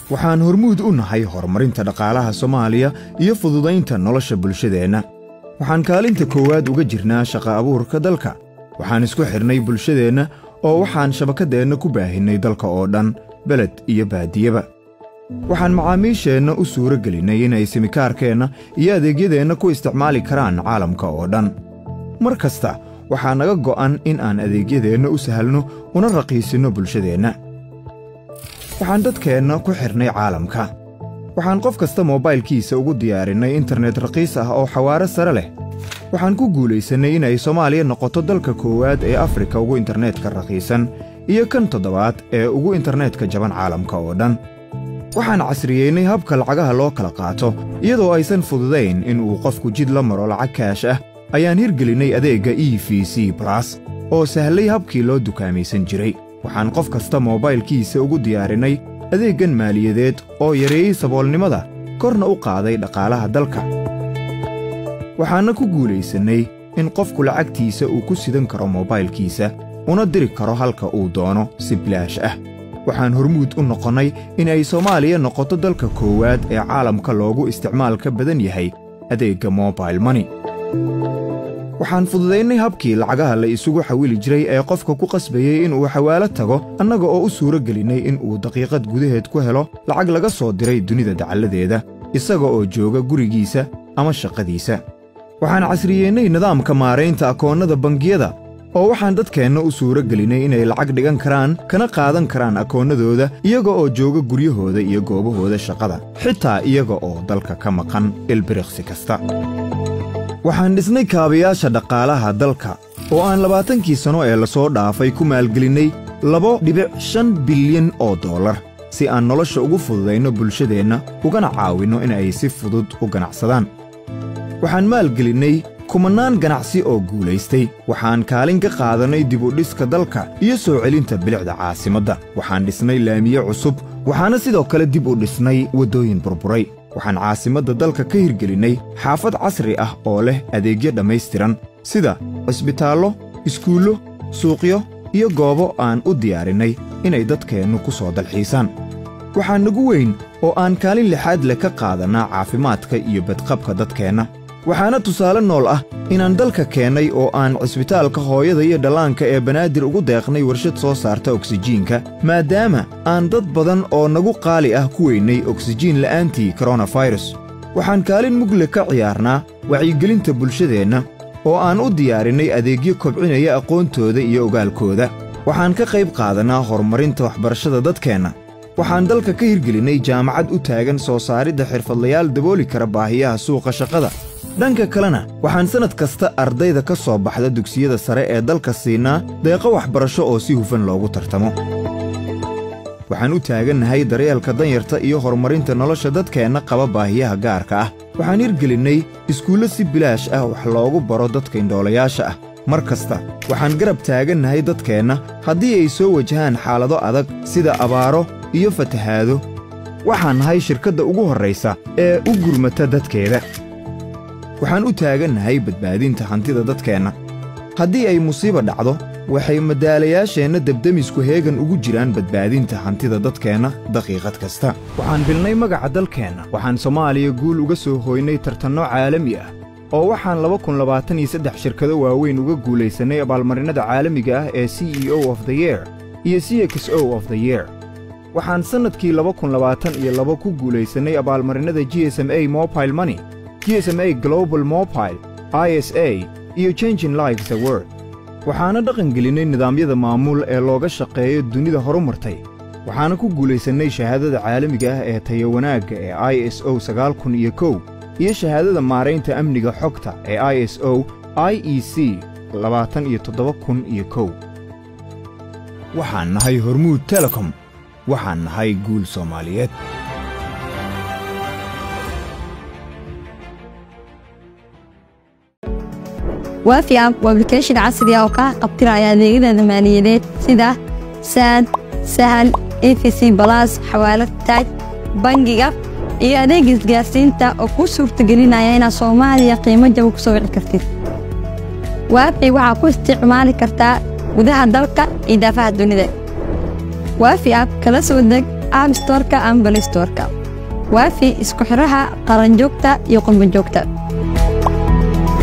waxaan hormuud u nahay horumarinta dhaqaalaha Soomaaliya iyo fududaynta nolosha bulshadeena. waxaan kaalinta koowaad uga jirnaa shaqo abuurka dalka. waxaan isku xirnay bulshadeena oo waxaan shabakadeena ku baahinay dalka oo dhan, beled iyo baadiyaba. waxaan macaamiisheenna u suura gelinay inay simikaarkeenna iyo adeegyadeena ku isticmaali karaan caalamka oo dhan. mar kasta waxaa naga go'an in aan adeegyadeenna u sahalno una raqiisino bulshadeena. waxaan dadkeenna ku xirnay caalamka. waxaan qof kasta moobaylkiisa ugu diyaarinay internet raqiis ah oo xawaare sare leh. waxaan ku guulaysanay inay Soomaaliya noqoto dalka koowaad ee Afrika ugu internetka raqiisan iyo kan toddobaad ee ugu internetka jaban caalamka oo dhan. waxaan casriyeynay habka lacagaha loo kala qaato iyadoo aysan fududayn in uu qofku jid la maro lacag kaash ah. ayaan hirgelinay adeegga EVC Plus oo sahlay habkii loo dukaamaysan jiray. waxaan qof kasta moobaylkiisa ugu diyaarinay adeeggan maaliyadeed oo yareeyey saboolnimada, korna u qaaday dhaqaalaha dalka. waxaana ku guulaysanay in qofku lacagtiisa uu ku sidan karo moobaylkiisa una diri karo halka uu doono si bilaash ah. waxaan hormuud u noqonnay in ay Soomaaliya noqoto dalka koowaad ee caalamka loogu isticmaalka badan yahay adeegga mobile money. waxaan fududaynay habkii lacagaha la isugu xawili jiray ee qofka ku qasbayay in uu xawaalo tago, annaga oo u suura gelinay in uu daqiiqad gudaheed ku helo lacag laga soo diray dunida dacalladeeda, isaga oo jooga gurigiisa ama shaqadiisa. waxaan casriyeynay nidaamka maaraynta akoonnada bangiyada oo waxaan dadkeenna u suura gelinay inay lacag dhigan karaan kana qaadan karaan akoonnadooda iyaga oo jooga guryahooda iyo goobahooda shaqada, xitaa iyaga oo dalka ka maqan ilbiriqsi kasta. waxaan dhisnay kaabayaasha dhaqaalaha dalka oo aan 20kii sano ee la soo dhaafay ku maalgelinnay $2.5 bilyan si aan nolosha ugu fududayno bulshadeenna ugana caawinno in ay si fudud u ganacsadaan. waxaan maalgelinnay kumannaan ganacsi oo guulaystay. waxaan kaalin ka qaadanay dib u dhiska dalka iyo soo celinta bilicda caasimadda. waxaan dhisnay laamiye cusub, waxaana sidoo kale dib u dhisnay waddooyin burburay. waxaan caasimadda dalka ka hirgelinnay xaafad casri ah oo leh adeegyo dhammaystiran sida cisbitaallo, iskuullo, suuqyo iyo goobo aan u diyaarinnay inay dadkeennu ku soo dalxiisaan. waxaa nagu weyn oo aan kaalin lixaad leh ka qaadannaa caafimaadka iyo badqabka dadkeenna. waxaana tusaale nool ah inaan dalka keennay oo aan cisbitaalka hooyada iyo dhallaanka ee Banaadir ugu deeqnay warshad soo saarta oksijiinka, maadaama aan dad badan oo nagu qaali ah ku weynay oksijiin la'aantii coronavirus. waxaan kaalin mugle ka ciyaarnaa wacyigelinta bulshadeenna oo aan u diyaarinnay adeegyo kobcinaya aqoontooda iyo ogaalkooda. waxaan ka qayb qaadannaa horumarinta waxbarashada dadkeenna. waxaan dalka ka hirgelinnay jaamacad u taagan soo saaridda xirfadlayaal dabooli kara baahiyaha suuqa shaqada. dhanka kalena waxaan sannad kasta ardayda ka soo baxda dugsiyada sare ee dalka siinaa deeqo waxbarasho oo si hufan loogu tartamo. waxaan u taagannahay daryeelka danyarta iyo horumarinta nolosha dadkeenna qaba baahiyaha gaarka ah. waxaan hirgelinnay iskuullo si bilaash ah wax loogu baro dadka indhoolayaasha ah. mar kasta waxaan garab taagannahay dadkeenna haddii ay soo wajahaan xaalado adag sida abaaro iyo fatahaado. waxaan nahay shirkadda ugu horraysa ee u gurmata dadkeeda. waxaan u taagannahay badbaadinta hantida dadkeenna. haddii ay musiibo dhacdo, waxay madaalayaasheenna debdemisku heegan ugu jiraan badbaadinta hantida dadkeenna daqiiqad kasta. waxaan bilnay magaca dalkeenna. waxaan Soomaaliya guul uga soo hooynay tartanno caalami ah oo waxaan 2023 shirkado waaweyn uga guulaysannay abaalmarinada caalamiga ah ee CEO of the Year iyo CXO of the Year. waxaan sannadkii 2022 ku guulaysannay abaalmarinada GSMA Mobile Money, GSMA Global Mobile, ISA iyo Changing Lives Award. waxaana dhaqangelinnay nidaamyada maamul ee looga shaqeeyo dunida horumartay. waxaana ku guulaysannay shahaadada caalamiga ah ee tayo wanaagga ee ISO 9001 iyo shahaadada maaraynta amniga xogta ee ISO IEC 27001. waxaan nahay Hormuud Telecom. waxaan nahay guul Soomaaliyeed. وافي اب وابلكيشن عصري oo ka qabtiraya adeegyada maaliyadeed sida SAD, Sahal, EFC Plus, xawaalad taaj, bangiga iyo adeegga isgaarsiinta oo ku suurtagelinaya in Soomaaliya qiimo jaban ku soo wici kartid. waafi waxa ku isticmaali kartaa gudaha dalka iyo daafaha dunida. waafi app kala soo deg App Store-ka ama Play Store-ka. Waafi isku xiraha qaran joogta iyo qurbo joogta.